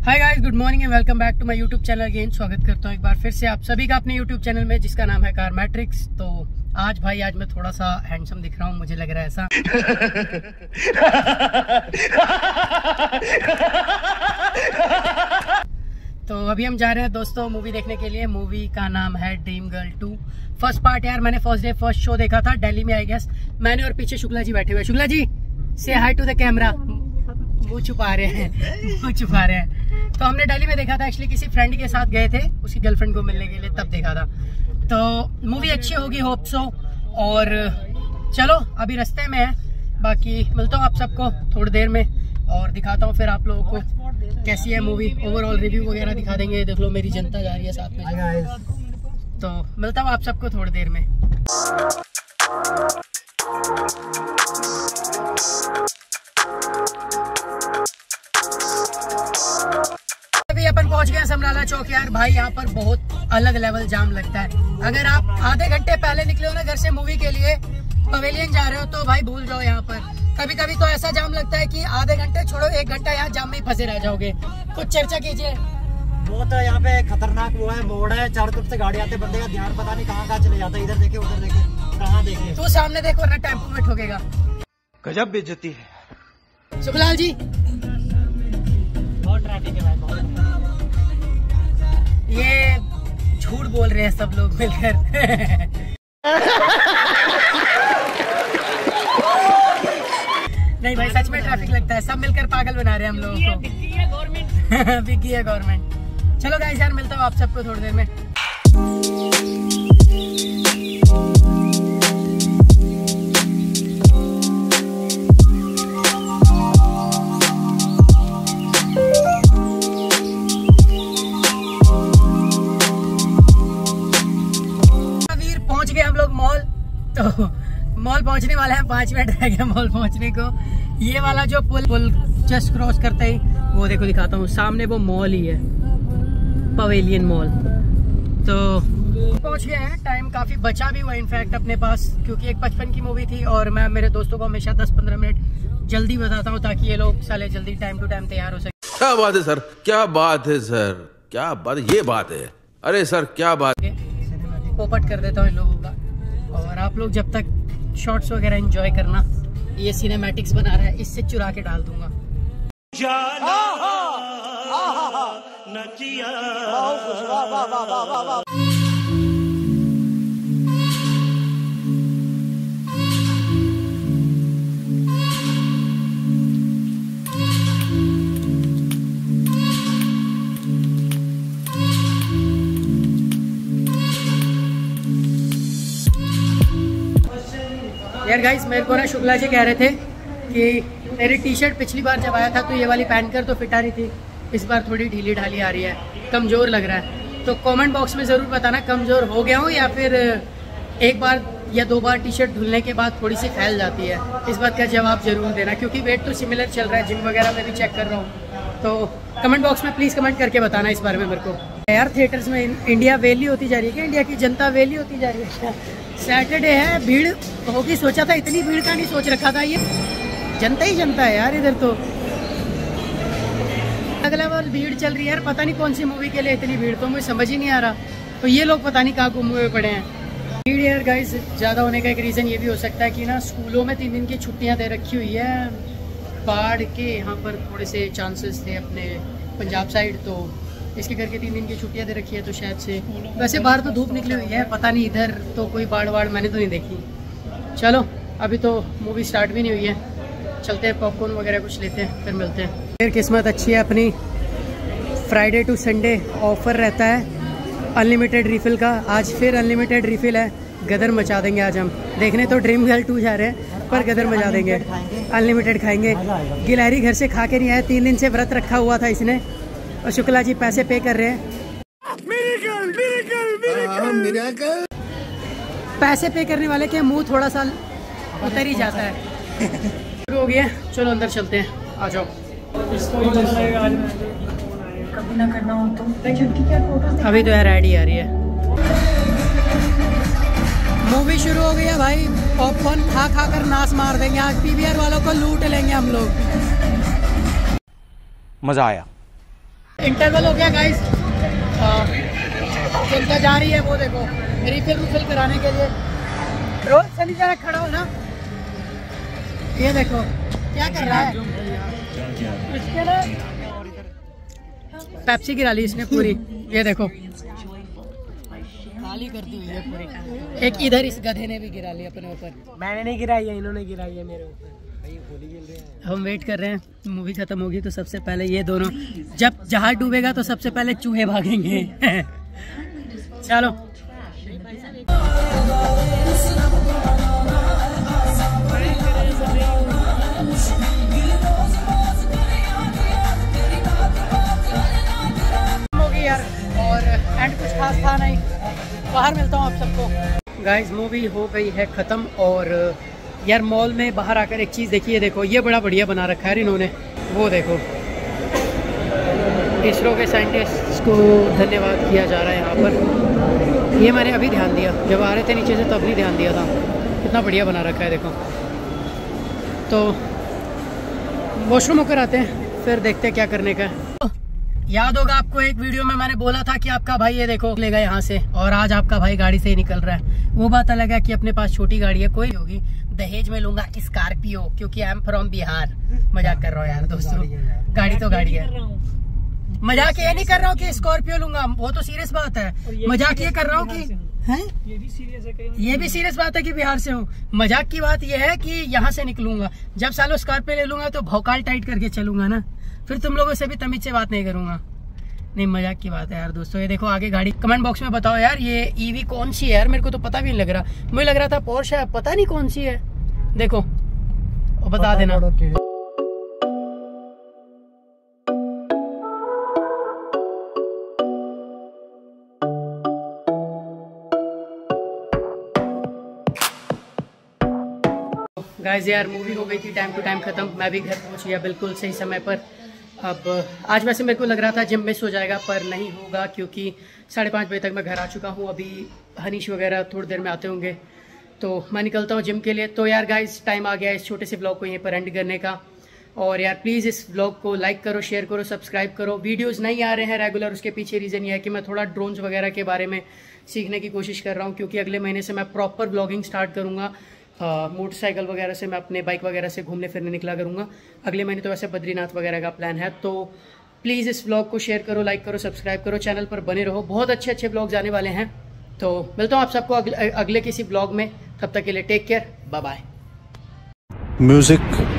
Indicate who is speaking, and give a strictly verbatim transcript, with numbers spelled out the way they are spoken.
Speaker 1: Hi guys, good morning and welcome back to my YouTube channel again. स्वागत करता हूँ एक बार फिर से आप सभी का अपने यूट्यूब चैनल में, जिसका नाम है कार मैट्रिक्स। तो आज भाई आज मैं थोड़ा सा हैंडसम दिख रहा हूँ, मुझे लग रहा है ऐसा। तो अभी हम जा रहे हैं दोस्तों मूवी देखने के लिए। मूवी का नाम है dream girl two first part. यार मैंने फर्स्ट डे फर्स्ट शो देखा था दिल्ली में, आई गेस। मैंने और पीछे शुक्ला जी बैठे हुए। शुक्ला जी से हाई टू द कैमरा। मुंह छुपा रहे हैं मुंह छुपा रहे हैं। तो हमने दिल्ली में देखा था, एक्चुअली किसी फ्रेंड के साथ गए थे, उसकी गर्लफ्रेंड को मिलने के लिए, तब देखा था। तो मूवी अच्छी होगी, होप सो। और चलो अभी रास्ते में है, बाकी मिलता हूँ आप सबको थोड़ी देर में और दिखाता हूँ फिर आप लोगों को कैसी है मूवी। ओवरऑल रिव्यू वगैरह दिखा देंगे। देख लो मेरी जनता जा रही है साथ में, तो मिलता हूँ आप सबको थोड़ी देर में। अभी अपन पहुंच गए समराला चौक। यार भाई यहाँ पर बहुत अलग लेवल जाम लगता है। अगर आप आधे घंटे पहले निकले हो ना घर से मूवी के लिए, पवेलियन जा रहे हो, तो भाई भूल जाओ। यहाँ पर कभी कभी तो ऐसा जाम लगता है कि आधे घंटे छोड़ो एक घंटा यहाँ जाम में ही फंसे रह जाओगे। कुछ चर्चा कीजिए।
Speaker 2: बहुत है यहाँ पे, खतरनाक वो है, मोड़ है, चारों तरफ से गाड़ी आते, बंदे का ध्यान पता नहीं कहाँ कहाँ चले जाता है। इधर देखे उधर देखे, कहाँ देखे।
Speaker 1: तू सामने देखो वरना टेम्पो में ठोकेगा।
Speaker 3: गजब बेइज्जती है।
Speaker 1: सुखलाल जी
Speaker 2: बहुत ट्रैफिक है भाई, बहुत।
Speaker 1: ये झूठ बोल रहे हैं सब लोग मिलकर। नहीं भाई सच में ट्रैफिक लगता है, सब मिलकर पागल बना रहे हैं हम लोगों को। बिकी है गवर्नमेंट बिकी है गवर्नमेंट। चलो गाइस यार मिलता हूँ आप सबको थोड़ी देर में। पहुंच गए हम लोग मॉल। तो मॉल पहुंचने वाले हैं, पांच मिनट रह गया मॉल पहुंचने को। ये वाला जो पुल पुल जस्ट क्रॉस करते ही वो देखो, दिखाता हूँ सामने, वो मॉल ही है, पवेलियन मॉल। तो पहुंच गए हैं। टाइम काफी बचा भी हुआ इनफैक्ट अपने पास, क्योंकि एक बचपन की मूवी थी और मैं मेरे दोस्तों को हमेशा दस पंद्रह मिनट जल्दी बताता हूँ ताकि ये लोग साले जल्दी टाइम टू टाइम तैयार हो सके।
Speaker 3: क्या बात है सर, क्या बात है सर, क्या बात, ये बात है। अरे सर क्या बात।
Speaker 1: पोपट कर देता हूँ इन लोगों का। और आप लोग जब तक शॉर्ट्स वगैरह एंजॉय करना। ये सिनेमैटिक्स बना रहा है, इससे चुरा के डाल दूंगा। यार गाइस मेरे को ना शुक्ला जी कह रहे थे कि तेरी टी शर्ट पिछली बार जब आया था तो ये वाली पहन कर तो फिट आ रही थी, इस बार थोड़ी ढीली ढाली आ रही है, कमज़ोर लग रहा है। तो कमेंट बॉक्स में ज़रूर बताना कमज़ोर हो गया हूँ या फिर एक बार या दो बार टी शर्ट धुलने के बाद थोड़ी सी फैल जाती है। इस बात का जवाब ज़रूर देना, क्योंकि वेट तो सिमिलर चल रहा है, जिम वगैरह में भी चेक कर रहा हूँ। तो कमेंट बॉक्स में प्लीज़ कमेंट करके बताना इस बारे में मेरे को। यार थिएटर्स में इंडिया वेली होती जा रही है क्या? इंडिया की जनता वेली होती जा रही है। सैटरडे है, भीड़ होगी, सोचा था इतनी भीड़ का नहीं सोच रखा था। ये जनता ही जनता है यार इधर तो। अगला बार भीड़ चल रही है यार, पता नहीं कौन सी मूवी के लिए इतनी भीड़, तो मुझे समझ ही नहीं आ रहा। तो ये लोग पता नहीं कहाँ घूमे हुए पड़े हैं। भीड़ यार गाइस ज़्यादा होने का एक रीज़न ये भी हो सकता है कि ना स्कूलों में तीन दिन की छुट्टियाँ दे रखी हुई है। बाढ़ के यहाँ पर थोड़े से चांसेस थे अपने पंजाब साइड, तो इसके करके तीन दिन की छुट्टियां दे रखी है। तो शायद से, वैसे बाहर तो धूप निकली हुई है, पता नहीं इधर तो कोई बाढ़ वाड़ मैंने तो नहीं देखी। चलो अभी तो मूवी स्टार्ट भी नहीं हुई है, चलते हैं पॉपकॉर्न वगैरह कुछ लेते हैं, फिर मिलते हैं। फिर किस्मत अच्छी है अपनी, फ्राइडे टू संडे ऑफर रहता है अनलिमिटेड रिफिल का। आज फिर अनलिमिटेड रिफिल है, गदर मचा देंगे आज हम। देखने तो ड्रीम गर्ल टू जा रहे हैं पर गदर मचा देंगे, अनलिमिटेड खाएंगे। गिलहरी घर से खा के नहीं आया, तीन दिन से व्रत रखा हुआ था इसने, और शुक्ला जी पैसे पे कर रहे हैं। Miracle, miracle, miracle, miracle. पैसे पे करने वाले के मुंह थोड़ा सा उतर ही जाता है। शुरू हो गया, चलो अंदर चलते हैं, आ जाओ। कभी ना करना हो तो। अभी तो यार रेडी आ रही है, मूवी शुरू हो गई है भाई। पॉपकॉर्न खा खा कर नाश मार देंगे आज, पीवीआर वालों को लूट लेंगे हम लोग।
Speaker 3: मजा आया।
Speaker 1: इंटरवल हो गया गाइस, जनता जा रही है वो देखो रिफिल रिफिल कराने के लिए। रोज सनी जरा खड़ा हो ना, ये देखो क्या कर रहा है इसके ना पेप्सी गिरा ली इसने पूरी, ये देखो खाली करती हुई है पूरी। एक इधर इस गधे ने भी गिरा लिया अपने ऊपर।
Speaker 4: मैंने नहीं गिराई है, इन्होंने गिराई है मेरे ऊपर।
Speaker 1: हम वेट कर रहे हैं, मूवी खत्म होगी तो सबसे पहले ये दोनों, जब जहाज डूबेगा तो सबसे पहले चूहे भागेंगे। चलो होगी यार, और एंड कुछ खास था नहीं। बाहर मिलता हूँ आप सबको। गाइस मूवी हो गई है ख़त्म, और यार मॉल में बाहर आकर एक चीज़ देखिए, देखो ये बड़ा बढ़िया बना रखा है इन्होंने, वो देखो इसरो के साइंटिस्ट को धन्यवाद किया जा रहा है यहाँ पर। ये मैंने अभी ध्यान दिया, जब आ रहे थे नीचे से तब नहीं ध्यान दिया था, कितना बढ़िया बना रखा है देखो। तो वॉशरूम होकर आते हैं, फिर देखते हैं क्या करने का है। याद होगा आपको एक वीडियो में मैंने बोला था कि आपका भाई ये देखो लेगा यहाँ से, और आज आपका भाई गाड़ी से ही निकल रहा है। वो बात अलग है कि अपने पास छोटी गाड़ी है, कोई होगी दहेज में लूंगा स्कॉर्पियो, क्योंकि आई एम फ्रॉम बिहार। मजाक कर रहा हूँ यार दोस्तों, गाड़ी तो गाड़ी है। मजाक ये नहीं कर रहा हूँ कि स्कॉर्पियो लूंगा, वो तो सीरियस बात है। मजाक ये कर रहा हूँ कि है ये भी सीरियस है, ये भी सीरियस बात है कि बिहार से हूँ। मजाक की बात ये है कि यहाँ से निकलूंगा, जब सालों स्कॉर्पियो ले लूंगा तो भौकाल टाइट करके चलूंगा ना, फिर तुम लोगों से भी तमीज से बात नहीं करूंगा। नहीं मजाक की बात है यार दोस्तों। ये देखो आगे गाड़ी, कमेंट बॉक्स में बताओ यार ये ईवी कौन सी है यार, मेरे को तो पता भी नहीं लग रहा। मुझे लग रहा था पोर्श है, पता नहीं कौन सी है। देखो और बता देना। गाइस यार मूवी हो गई थी टाइम टू टाइम खत्म, मैं भी घर पहुंच गया बिल्कुल सही समय पर। अब आज वैसे मेरे को लग रहा था जिम मिस हो जाएगा, पर नहीं होगा क्योंकि साढ़े पाँच बजे तक मैं घर आ चुका हूँ। अभी हनीश वगैरह थोड़ी देर में आते होंगे, तो मैं निकलता हूँ जिम के लिए। तो यार गाइस टाइम आ गया इस छोटे से ब्लॉग को यहीं पर एंड करने का। और यार प्लीज़ इस ब्लॉग को लाइक करो, शेयर करो, सब्सक्राइब करो। वीडियोज़ नहीं आ रहे हैं रेगुलर, उसके पीछे रीज़न ये है कि मैं थोड़ा ड्रोन्स वगैरह के बारे में सीखने की कोशिश कर रहा हूँ, क्योंकि अगले महीने से मैं प्रॉपर ब्लॉगिंग स्टार्ट करूँगा। मोटरसाइकिल वगैरह से मैं अपने बाइक वगैरह से घूमने फिरने निकला करूँगा अगले महीने। तो वैसे बद्रीनाथ वगैरह का प्लान है। तो प्लीज़ इस ब्लॉग को शेयर करो, लाइक करो, सब्सक्राइब करो, चैनल पर बने रहो, बहुत अच्छे अच्छे ब्लॉग्स आने वाले हैं। तो मिलता हूँ आप सबको अगले, अगले किसी ब्लॉग में, तब तक के लिए take care, bye bye.
Speaker 3: Music